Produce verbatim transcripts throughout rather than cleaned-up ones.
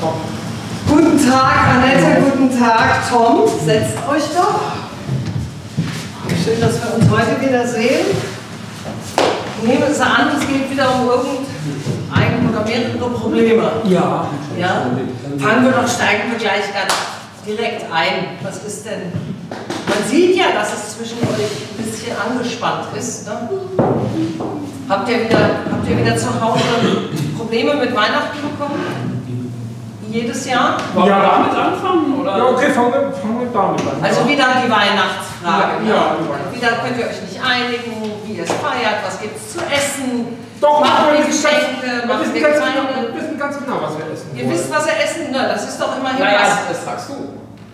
Tom. Guten Tag, Annette, guten Tag, Tom. Setzt euch doch. Schön, dass wir uns heute wieder sehen. Ich nehme es an, es geht wieder um irgendein oder mehrere Probleme. Ja. Ja? Fangen wir doch, steigen wir gleich ganz direkt ein. Was ist denn? Man sieht ja, dass es zwischen euch ein bisschen angespannt ist. Ne? Habt ihr wieder, habt ihr wieder zu Hause Probleme mit Weihnachten bekommen? Jedes Jahr? Wollen wir damit anfangen? Oder? Ja, okay, fangen wir, fangen wir damit an. Also wieder die Weihnachtsfrage. Ja, ja, ne? Wieder könnt ihr euch nicht einigen, wie ihr es feiert, was gibt es zu essen. Doch, macht wir ihr wissen Geschenke, ganz, macht wir wissen ihr ganz, kleine... genau, wir wissen ganz genau, was wir essen Ihr wollen. wisst, was ihr essen? Na, das ist doch immerhin naja, was. das sagst du.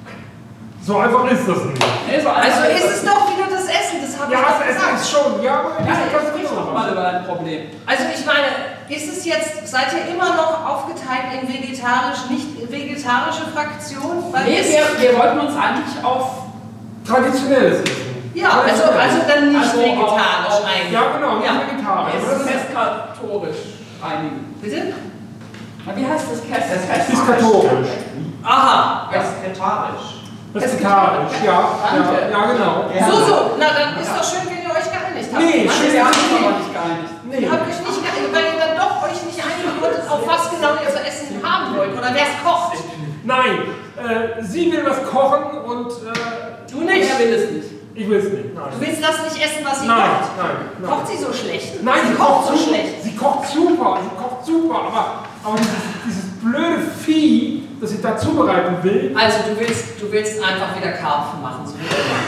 So einfach ist das nicht. Nee, so Also ist es doch wieder das Essen, das habe ja, ich doch das Essen gesagt. ist schon, ja, aber Ja, ja, ganz sprich genau. doch mal über dein Problem. Also ich meine, ist es jetzt, seid ihr immer noch aufgeteilt in vegetarisch, nicht vegetarische Fraktion? Weil Nee, es- wir, wir wollten uns eigentlich auf... Traditionelles Essen. Ja, also, also dann nicht Also vegetarisch auf- auf- eigentlich. Ja, genau, nicht Ja. vegetarisch. Es Aber das ist ist eskatorisch einigen. Bitte? Na, wie heißt das? Piskatorisch. Aha. Vegetarisch. Vegetarisch, ja, ja, ja, genau. Ja. So, so, na dann ist doch schön, wenn ihr euch geeinigt habt. Nee, Mann, schön, wir Wir haben haben uns nicht aber nicht geeinigt. Nee. Ihr habt euch nicht geeinigt, weil ihr dann doch euch nicht einigen wolltet, auf was genau ihr zu essen haben wollt oder wer es kocht. Nein, äh, sie will was kochen und äh, Du nicht. Er will es nicht. ich will es nicht. Nein. Du willst das nicht essen, was sie Nein, kocht. nein, nein. Kocht sie so schlecht? Nein, sie kocht so schlecht. Sie kocht super, sie kocht super, aber, aber dieses, dieses blöde Vieh, das sie da zubereiten will, Also du willst, du willst einfach wieder Karpfen machen, so wie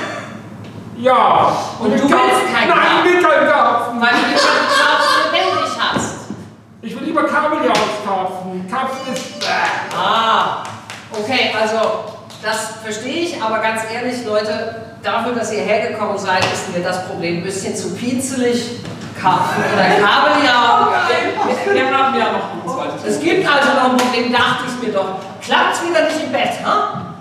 immer. ja. Und mit du Karpfen- willst keinen Nein, Karpfen. ich will keinen Karpfen. Weil du lieber den Karpfen lebendig hast. Ich will lieber Kabeljau als Karpfen. Karpfen ist... Äh. Ah, okay, also das verstehe ich, aber ganz ehrlich, Leute, dafür, dass ihr hergekommen seid, ist mir das Problem ein bisschen zu pinzelig. Karpfen oder Kabeljau. Wir, wir haben ja noch ein zweites. Es gibt also noch ein Problem, dachte ich mir doch. Klappt's wieder nicht im Bett, ha?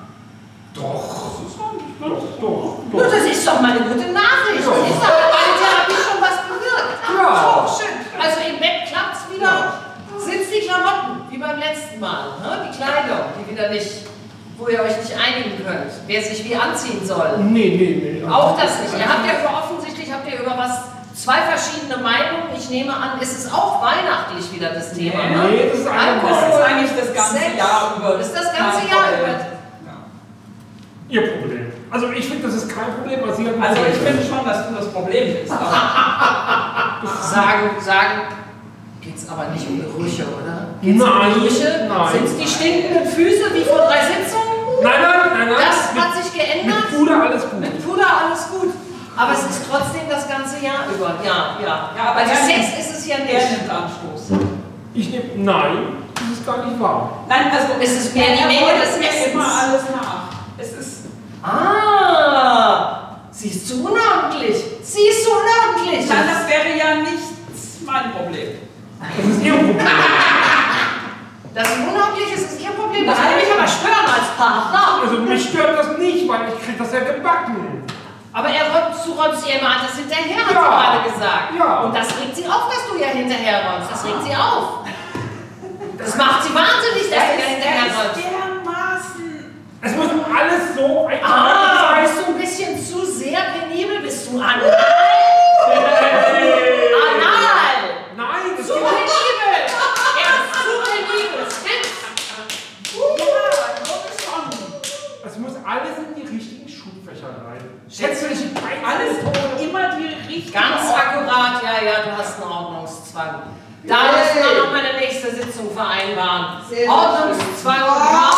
Doch. Doch, doch, Nur, doch. das ist doch mal eine gute Nachricht. Ja. Das ist doch meine Therapie schon was bewirkt. Ja. So, schön. Also im Bett klappt's wieder. Sind's die Klamotten, wie beim letzten Mal. Ne? Die Kleidung, die wieder nicht, wo ihr euch nicht einigen könnt. Wer sich wie anziehen soll. Nee, nee, nee. Auch das nicht. Ihr habt ja über, offensichtlich habt ihr über was, zwei verschiedene Meinungen. Ich nehme an, es ist auch weihnachtlich wieder das Thema. Nee, Ne? nee, das ist Alkohol. Das ist eigentlich das ganze Sex. Jahr über. Das ist das ganze kein Jahr Problem. über. Ihr Problem. Also ich finde, das ist kein Problem, was Sie haben. Also ich finde schon, dass du das Problem bist. Aber Sagen, sagen, geht's aber nicht um Gerüche, oder? Geht's Nein, um Gerüche? nein. Sind es die stinkenden Füße wie vor drei Sitzungen? Nein, nein, nein, nein. Das mit, hat sich geändert? Mit Puder alles gut. Mit Puder alles gut. Aber es ist trotzdem das ganze Jahr über. Ja, ja. Ja, aber also er Sex nimmt- ist es ja er nicht. nimmt Anstoß. Ich nehme. Nein, das ist gar nicht wahr. Nein, also Es ist mehr die er Menge holt des mir Essens. immer alles nach. Es ist Ah, sie ist zu unordentlich. Sie ist zu unordentlich. Nein, das wäre ja nicht mein Problem. Das ist Ihr Problem. Das ist unordentlich, es ist ihr Problem. Das Nein. würde mich aber stören als Partner. Also mich stört das nicht, weil ich kriege das ja gebacken. Aber er räumt, du räumst ihr immer das hinterher, hat Ja. sie gerade gesagt. Ja. Und das regt sie auf, dass du ja hinterher räumst. Das regt sie auf. Das macht sie wahnsinnig, dass du ja hinterher räumst. dermaßen. Es muss alles so einfach Ah, sein. bist du ein bisschen zu sehr penibel? Bist du anal? Hey. Anal! Nein, das Zu geht penibel! Er ist zu penibel, stimmt's? Es muss alles in die richtigen Schubfächer rein. Schätzliche Alles immer die richtige Ganz Ordnung. akkurat, ja, ja, du hast einen Ordnungszwang. Da müssen wir noch mal eine nächste Sitzung vereinbaren. Sehr Ordnungszwang,